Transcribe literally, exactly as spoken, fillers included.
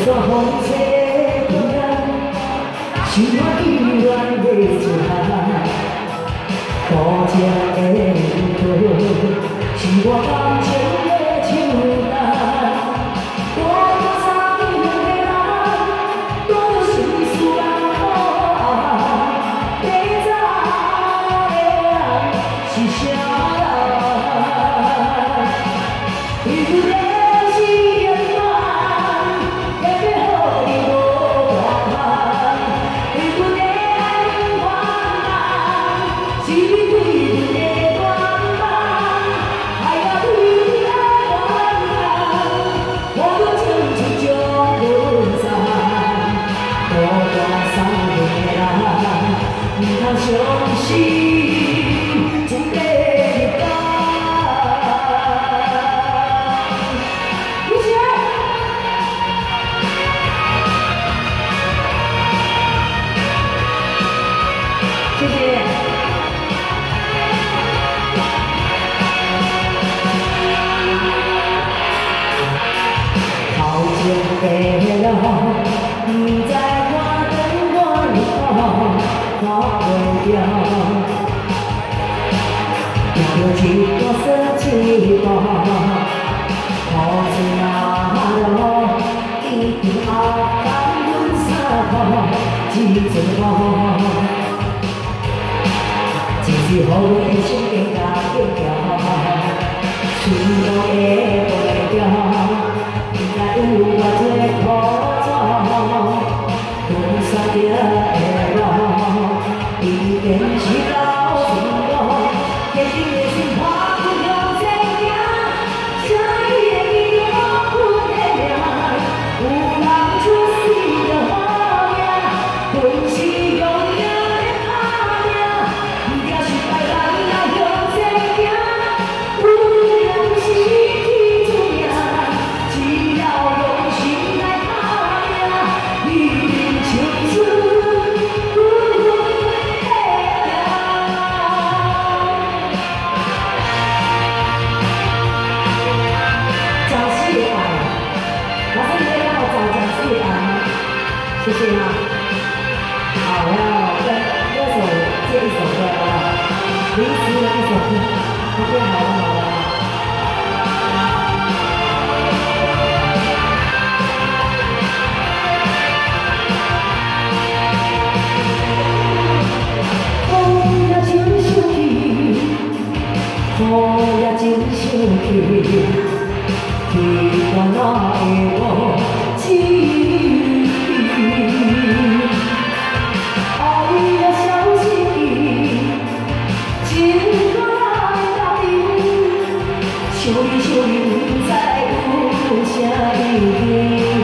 风吹的平淡，心我依然袂出汗。多情的路途，是我感情的手段。多少伤心的人，多少心事人可爱，别知的人是啥人？ 相信总得一天。谢谢。谢谢。靠近的人，你在我等我以后。 跑不掉，有几多生气吧？可是那路一定要赶阮三步一阵路，就是予阮的心更加紧跳，心都会袂掉，应该有偌多苦楚，阮山顶的路。 一定是到成功，坚定的心跨过向前行，相依的依靠阮的命，有人出世的好命，本是永远的打拼，不惊失败，咱来向前行，有人是天注定，只要用心来打拼，一定青春。 谢谢啊！好，我要跟歌手借一首歌啊，临时的一首歌，他变好了好了。风也真生气，雨也真生气，天光哪会无情？ 爱你要小心，情歌来答应，想你想你不知有啥意义。